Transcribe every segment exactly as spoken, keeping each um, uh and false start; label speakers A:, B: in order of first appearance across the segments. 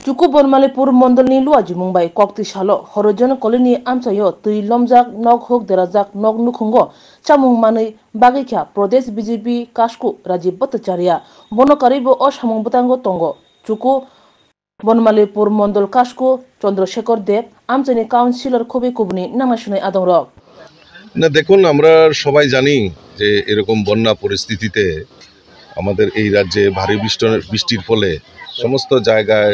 A: Cukup Bonmalipur Mondolni Luaji Mumbai Kokti Shalo Horojon Koloni Amsayo Tui Lomjak Nog Hok Derajak Nog Nukungo Chamung Mani Bagikya Prodesh B J P Kashku Rajiv Bhattacharya Bono Karibo O Shamung Butango Tongo Cukup Bonmalipur Mondol Kashku Chandrasekhar Deb Amsani Councilor Kobi Kubni Namashune Adongrok
B: না দেখুন আমরা সবাই জানি যে এরকম বন্যা পরিস্থিতিতে আমাদের এই রাজ্যে ভারী বৃষ্টির ফলে সমস্ত জায়গায়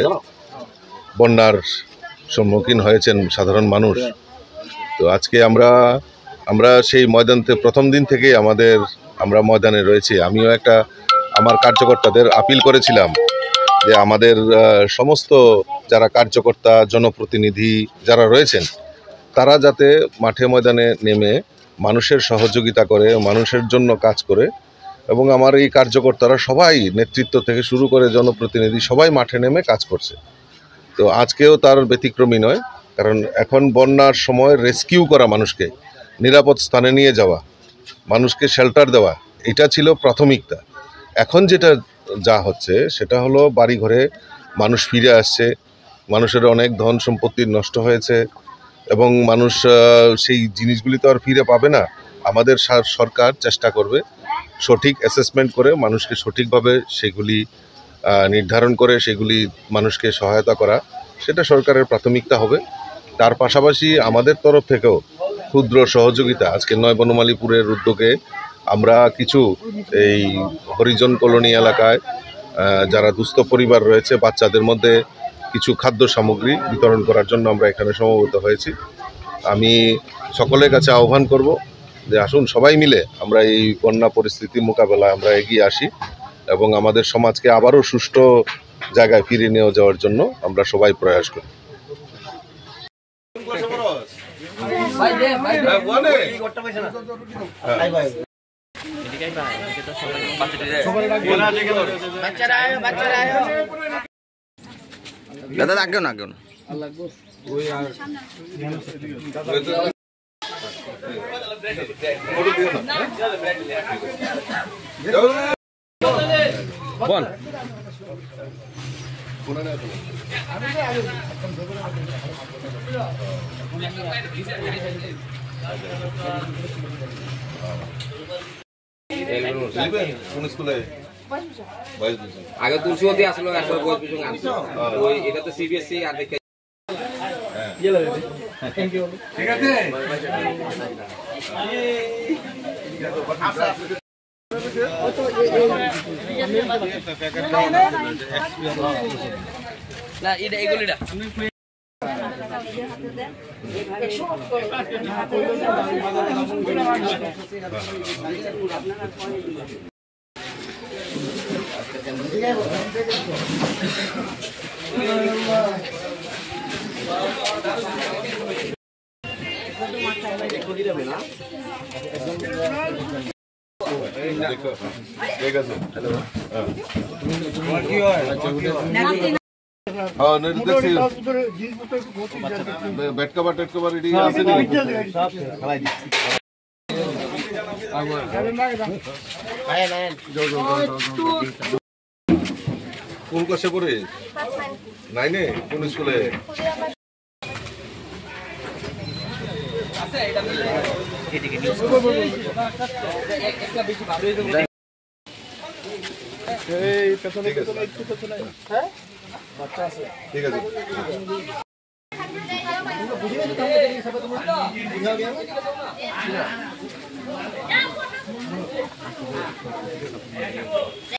B: বন্যার সম্মুখীন হয়েছেন সাধারণ মানুষ। তো আজকে আমরা আমরা সেই ময়দানতে প্রথম দিন থেকে আমাদের আমরা ময়দানে রয়েছি। আমিও একটা আমার কার্যকর্তাদের আপিল করেছিলাম যে আমাদের সমস্ত যারা কার্যকর্তা জনপ্রতিনিধি যারা রয়েছেন তারা যাতে মাঠে ময়দানে নেমে মানুষের সহযোগিতা করে, মানুষের জন্য কাজ করে, এবং আমার এই কার্যকর্তারা সবাই নেতৃত্ব থেকে শুরু করে জনপ্রতিনিধি সবাই মাঠে নেমে কাজ করছে। তো আজকেও তার ব্যতিক্রমী নয়, কারণ এখন বন্যার সময় রেস্কিউ করা, মানুষকে নিরাপদ স্থানে নিয়ে যাওয়া, মানুষকে শেল্টার দেওয়া, এটা ছিল প্রাথমিকতা। এখন যেটা যা হচ্ছে সেটা হলো বাড়িঘরে মানুষ ফিরে আসছে, মানুষের অনেক ধন সম্পত্তি নষ্ট হয়েছে এবং মানুষ সেই জিনিসগুলি তো আর ফিরে পাবে না। আমাদের সরকার চেষ্টা করবে সঠিক অ্যাসেসমেন্ট করে মানুষকে সঠিকভাবে সেগুলি নির্ধারণ করে সেগুলি মানুষকে সহায়তা করা, সেটা সরকারের প্রাথমিকতা হবে। তার পাশাপাশি আমাদের তরফ থেকেও ক্ষুদ্র সহযোগিতা, আজকে নয় বনমালীপুরের উদ্যোগে আমরা কিছু এই হরিজন কলোনি এলাকায় যারা দুস্থ পরিবার রয়েছে বাচ্চাদের মধ্যে কিছু খাদ্য সামগ্রী বিতরণ করার জন্য আমরা এখানে সমবেত হয়েছি। আমি সকলের কাছে আহ্বান করব যে আসুন সবাই মিলে আমরা এই বন্যা পরিস্থিতি মোকাবেলায় আমরা এগিয়ে আসি এবং আমাদের সমাজকে আবারও সুষ্ঠু জায়গায় ফিরিয়ে নিয়ে যাওয়ার জন্য আমরা সবাই প্রয়াস করি।
C: দাদা আগে না আগে না বল আগে দুশো দিয়ে আসলো একশো বয়স পিছু ওই এটা তো সিবিএসসি আর দেখে ঠিক আছে। না এটা এগুলিটা
B: কোন ক্লাসে পড়ে? নাইনে? কোন স্কুলে? ঠিক আছে।